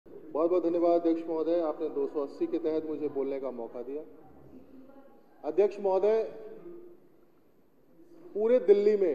बहुत बहुत धन्यवाद अध्यक्ष महोदय, आपने 280 के तहत मुझे बोलने का मौका दिया। अध्यक्ष महोदय, पूरे दिल्ली में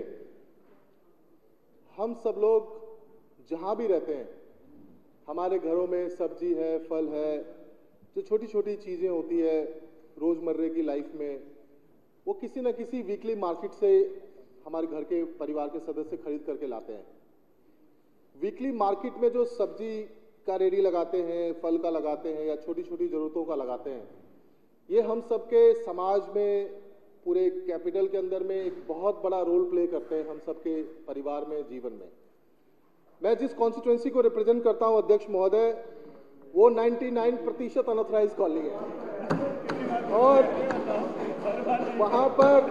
हम सब लोग जहां भी रहते हैं, हमारे घरों में सब्जी है, फल है, जो छोटी छोटी चीजें होती है रोजमर्रे की लाइफ में, वो किसी न किसी वीकली मार्केट से हमारे घर के परिवार के सदस्य खरीद करके लाते हैं। वीकली मार्केट में जो सब्जी का रेडी लगाते हैं, फल का लगाते हैं या छोटी छोटी जरूरतों का लगाते हैं, ये हम सबके समाज में, पूरे कैपिटल के अंदर में एक बहुत बड़ा रोल प्ले करते हैं हम सबके परिवार में, जीवन में। मैं जिस कॉन्स्टिट्यूएंसी को रिप्रेजेंट करता हूं अध्यक्ष महोदय, वो 99% अनऑथराइज कॉलोनी है और वहां पर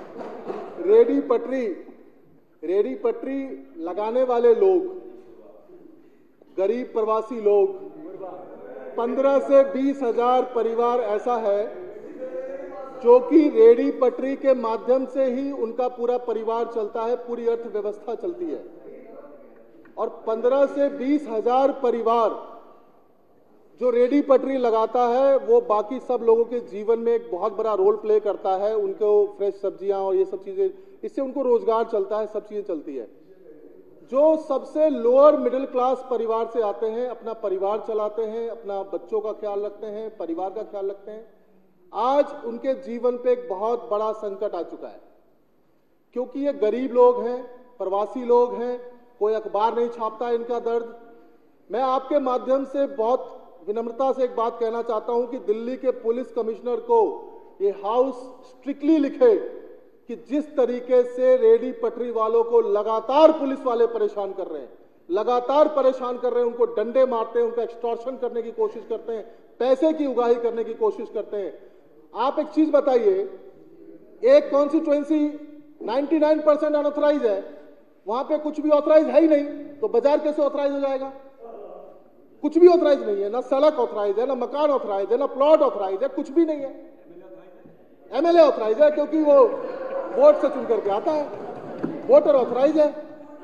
रेडी पटरी लगाने वाले लोग, गरीब प्रवासी लोग, 15 से 20 हजार परिवार ऐसा है जो कि रेडी पटरी के माध्यम से ही उनका पूरा परिवार चलता है, पूरी अर्थव्यवस्था चलती है। और 15 से 20 हजार परिवार जो रेडी पटरी लगाता है, वो बाकी सब लोगों के जीवन में एक बहुत बड़ा रोल प्ले करता है। उनको फ्रेश सब्जियां और ये सब चीजें, इससे उनको रोजगार चलता है, सब चीजें चलती है। जो सबसे लोअर मिडिल क्लास परिवार से आते हैं, अपना परिवार चलाते हैं, अपना बच्चों का ख्याल रखते हैं, परिवार का ख्याल रखते हैं, आज उनके जीवन पे एक बहुत बड़ा संकट आ चुका है, क्योंकि ये गरीब लोग हैं, प्रवासी लोग हैं, कोई अखबार नहीं छापता है इनका दर्द। मैं आपके माध्यम से बहुत विनम्रता से एक बात कहना चाहता हूं कि दिल्ली के पुलिस कमिश्नर को ये हाउस स्ट्रिक्टली लिखे कि जिस तरीके से रेडी पटरी वालों को लगातार पुलिस वाले परेशान कर रहे हैं, लगातार परेशान कर रहे हैं, उनको डंडे मारते हैं, उनका एक्सटॉर्शन करने की कोशिश करते हैं, पैसे की उगाही करने की कोशिश करते हैं। आप एक चीज बताइए, एक कॉन्स्टिट्यूएंसी 99% अनऑथराइज है, वहां पे कुछ भी ऑथराइज है ही नहीं, तो बाजार कैसे ऑथराइज हो जाएगा? कुछ भी ऑथराइज नहीं है, ना सड़क ऑथराइज है, ना मकान ऑथराइज है, ना प्लॉट ऑथराइज है, कुछ भी नहीं है। एमएलए ऑथराइज है क्योंकि वो वोट से चुन करके आता है, वोटर ऑथराइज है,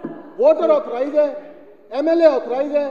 एमएलए ऑथराइज है,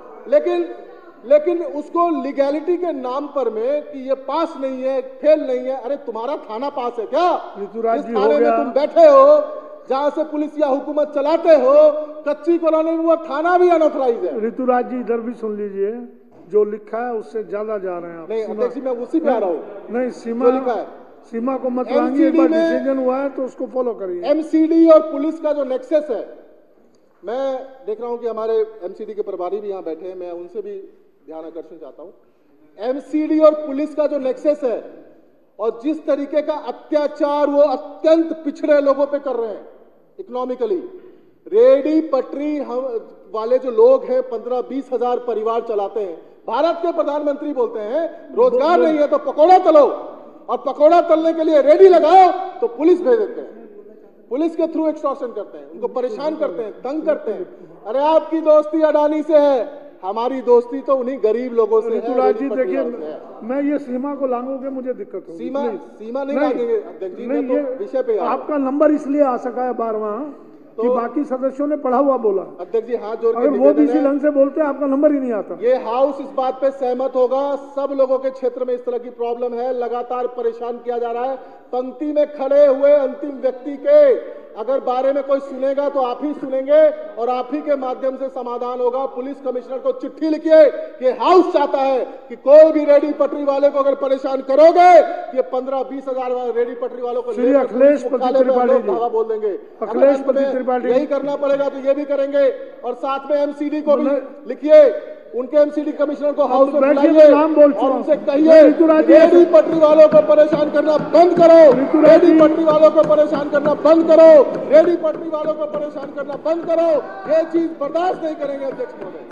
लेकिन उसको लीगैलिटी के नाम पर में कि ये पास नहीं है, फेल नहीं है। अरे तुम्हारा थाना पास है क्या? जिस थाने में तुम बैठे हो, जहां से पुलिस या हुकूमत चलाते हो, कच्ची कॉलोनी में वो थाना भी अनऑथराइज है। ऋतुराज जी इधर भी सुन लीजिए, जो लिखा है उससे ज्यादा जा रहे हैं आप। नहीं अध्यक्ष जी, मैं उसी पे आ रहा हूँ। नहीं, सीमा को मत लांघिए, एक बार डिसीजन हुआ है तो उसको फॉलो करिए। एमसीडी और पुलिस का जो नेक्सस है, मैं देख रहा हूं कि हमारे एमसीडी के प्रभारी भी यहां बैठे हैं, मैं उनसे भी ध्यान आकर्षण चाहता हूं। एमसीडी और पुलिस का जो नेक्सस है और जिस तरीके का अत्याचार वो अत्यंत पिछड़े लोगों पे कर रहे हैं इकोनॉमिकली, रेडी पटरी वाले जो लोग हैं 15-20 हजार परिवार चलाते हैं। भारत के प्रधानमंत्री बोलते हैं रोजगार नहीं है तो पकौड़ा तलो, और पकौड़ा तलने के लिए रेडी लगाओ तो पुलिस भेज देते हैं, पुलिस के थ्रू एक्सटॉर्शन करते हैं, उनको परेशान करते हैं, तंग करते हैं। अरे आपकी दोस्ती अडानी से है, हमारी दोस्ती तो उन्हीं गरीब लोगों से है। ऋतुराज जी देखिए, मैं ये सीमा को लांघोगे मुझे दिक्कत होगी। सीमा नहीं लांघेंगे अध्यक्ष जी, मैं तो विषय पे आपका नंबर इसलिए आ सका है 12वां कि बाकी सदस्यों ने पढ़ा हुआ बोला। अध्यक्ष जी हाथ जोड़ के अगर वो भी इसी ढंग से बोलते हैं आपका नंबर ही नहीं आता। ये हाउस इस बात पे सहमत होगा, सब लोगों के क्षेत्र में इस तरह की प्रॉब्लम है, लगातार परेशान किया जा रहा है। पंक्ति में खड़े हुए अंतिम व्यक्ति के अगर बारे में कोई सुनेगा तो आप ही सुनेंगे और आप ही के माध्यम से समाधान होगा। पुलिस कमिश्नर को चिट्ठी लिखिए कि हाउस चाहता है कि कोई भी रेडी पटरी वाले को अगर परेशान करोगे, ये 15-20 हजार रेडी पटरी वालों को अखिलेश बोल देंगे। अखिलेश त्रिपाठी यही करना पड़ेगा तो ये भी करेंगे। और साथ में एमसीडी को भी लिखिए, उनके एमसीडी कमिश्नर को हाउस में बुलाइए और उनसे कहिए रेडी पटरी वालों को परेशान करना बंद करो, रेडी पटरी वालों को परेशान करना बंद करो, रेडी पटरी वालों को परेशान करना बंद करो। ये चीज बर्दाश्त नहीं करेंगे अध्यक्ष महोदय।